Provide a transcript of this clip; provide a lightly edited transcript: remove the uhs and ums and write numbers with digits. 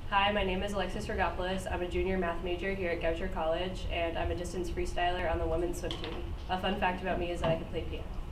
Hi, my name is Alexis Regopoulos. I'm a junior math major here at Goucher College, and I'm a distance freestyler on the women's swim team. A fun fact about me is that I can play piano.